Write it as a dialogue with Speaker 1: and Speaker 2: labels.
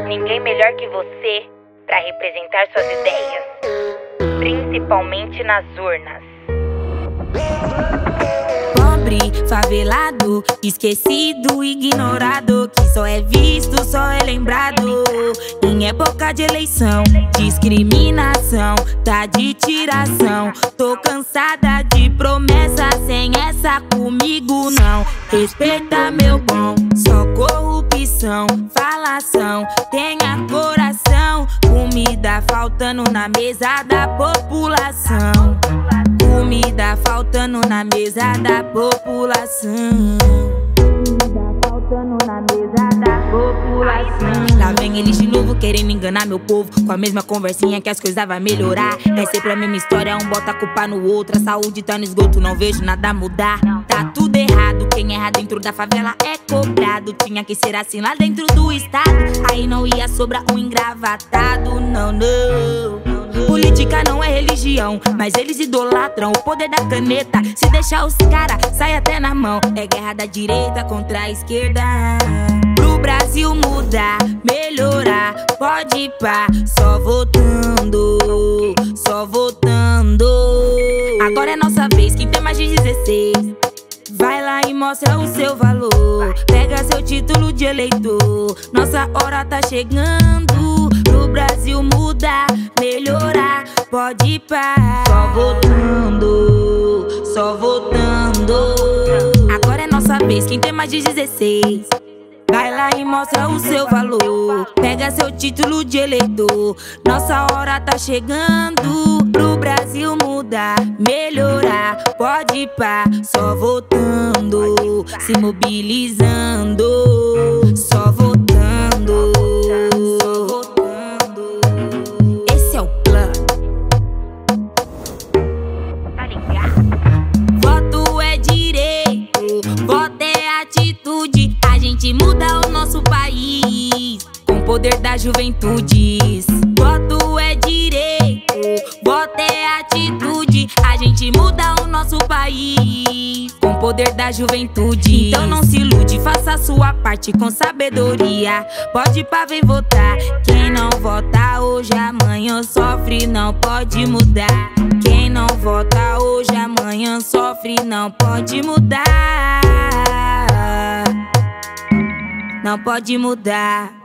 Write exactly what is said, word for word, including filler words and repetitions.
Speaker 1: Ninguém melhor que você para representar suas ideias, principalmente nas urnas.
Speaker 2: Pobre, favelado, esquecido, ignorado, que só é visto, só é lembrado em época de eleição. Discriminação, tá de tiração. Tô cansada de promessa, sem essa comigo não. Respeita meu bom, só corrupção, falação. Tenha coração, comida faltando na mesa da população. Comida faltando na mesa da população. Comida faltando na mesa da população. Lá vem eles de novo querendo enganar meu povo, com a mesma conversinha que as coisas vai melhorar. É sempre a mesma história, um bota a culpa no outro. A saúde tá no esgoto, não vejo nada mudar. Tá tudo errado, quem erra dentro da favela é cobrado. Tinha que ser assim lá dentro do estado, aí não ia sobrar um engravatado. Não, não. Política não é religião, mas eles idolatram o poder da caneta. Se deixar os cara, sai até na mão. É guerra da direita contra a esquerda. Pro Brasil mudar, melhorar, pode ir pá, só votando, só votando. Agora é nossa vez, quem tem mais de dezesseis, vai lá e mostra o seu valor. Pega seu título de eleitor, nossa hora tá chegando. Pro Brasil mudar, melhorar, pode ir pá, só votando, só votando. Agora é nossa vez, quem tem mais de dezesseis, vai lá e mostra o seu valor. Pega seu título de eleitor, nossa hora tá chegando. Pro Brasil mudar, melhorar, pode ir pá, só votando, se mobilizando, só votando, só votando. Esse é o plano, tá ligado? Voto é direito, voto é atitude. A gente muda o nosso país com o poder das juventudes. Voto é direito, voto é atitude. A gente muda o nosso país com o poder da juventude. Então não se ilude, faça a sua parte com sabedoria. Pode ir pra vem votar. Quem não vota hoje, amanhã sofre, não pode mudar. Quem não vota hoje, amanhã sofre, não pode mudar. Não pode mudar.